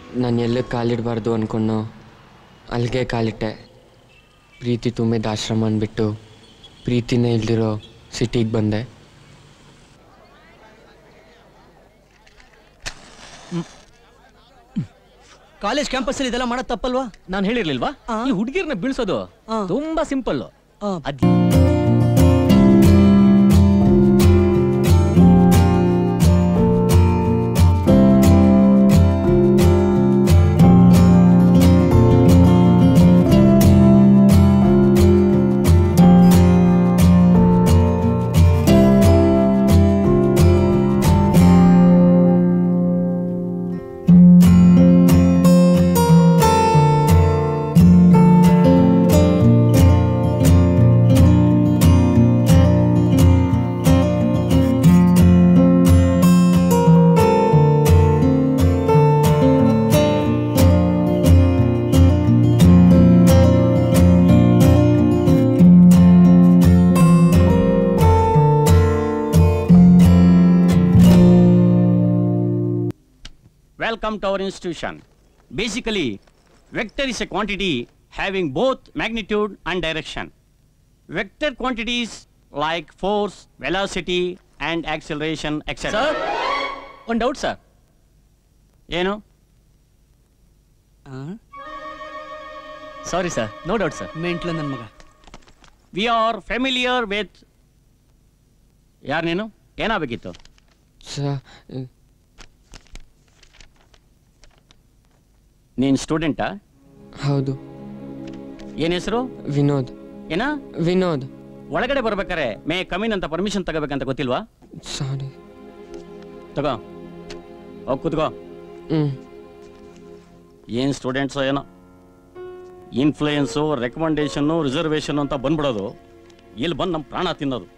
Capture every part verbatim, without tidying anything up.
ನಾನು ಎಲ್ಲೇ ಕಾಲಿಡಬಾರ್ದು ಅಂದ್ಕೊಂಡು ಅಲ್ಲಿಗೆ ಕಾಲಿಟ್ಟೆ. ಪ್ರೀತಿ ತುಂಬಿದ ಆಶ್ರಮ ಅಂದ್ಬಿಟ್ಟು ಪ್ರೀತಿನೇ ಇಲ್ದಿರೋ ಸಿಟಿಗೆ ಬಂದೆ. ಕಾಲೇಜ್ ಕ್ಯಾಂಪಸ್ ಅಲ್ಲಿ ಇದೆಲ್ಲ ಮಾಡೋದು ತಪ್ಪಲ್ವಾ? ನಾನು ಹೇಳಿರ್ಲಿಲ್ವಾ, ಈ ಹುಡುಗಿರ್ನ ಬೀಳ್ಸೋದು ತುಂಬಾ ಸಿಂಪಲ್. ಅದ್ Welcome to our institution. Basically, vector is a quantity having both magnitude and direction. Vector quantities like force, velocity and acceleration, et cetera. Sir, one doubt, sir. ಏನು? Sorry, sir. No doubt, sir. ಮೆಂಟ್ಲ ನನ್ನ ಮಗ. We are familiar with. ಯಾರು ನೀನು? ಏನಾಗಬೇಕಿತ್ತು? Sir, ನೀನು ಸ್ಟೂಡೆಂಟಾ? ಹೌದು. ಏನ್ ಹೆಸರು? ವಿನೋದ್. ಏನ? ವಿನೋದ್. ಒಳಗಡೆ ಬರ್ಬೇಕಾರೆ ಮೇ ಕಮಿನ್ ಅಂತ ಪರ್ಮಿಷನ್ ತಗೋಬೇಕಂತ ಗೊತ್ತಿಲ್ವಾ? ಸಾರಿ. ತಗೋ, ಹೋಗಿ ಕೂತ್ಕೋ. ಹ್ಮ್. ಏನ್ ಸ್ಟೂಡೆಂಟ್ಸೋ ಏನೋ, ಇನ್ಫ್ಲೂಯೆನ್ಸು, ರೆಕಮೆಂಡೇಶನ್ನು, ರಿಸರ್ವೇಷನ್ ಅಂತ ಬಂದ್ಬಿಡೋದು, ಇಲ್ಲಿ ಬಂದು ನಮ್ಮ ಪ್ರಾಣ ತಿನ್ನೋದು.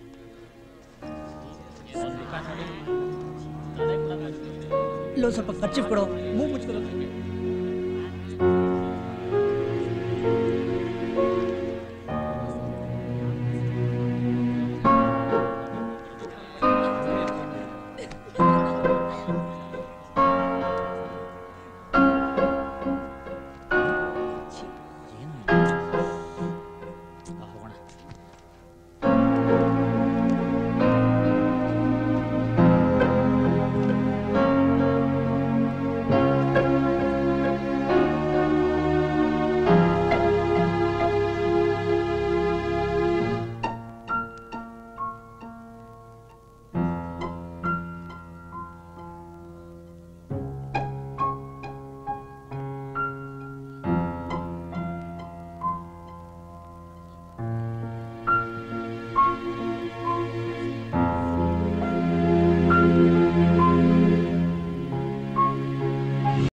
ಇಲ್ಲೊಂದು ಸ್ವಲ್ಪ ಖರ್ಚು ಕೊಡೋ, ಮೂಗು ಮುಚ್ಕೊಳ್ಳೋ.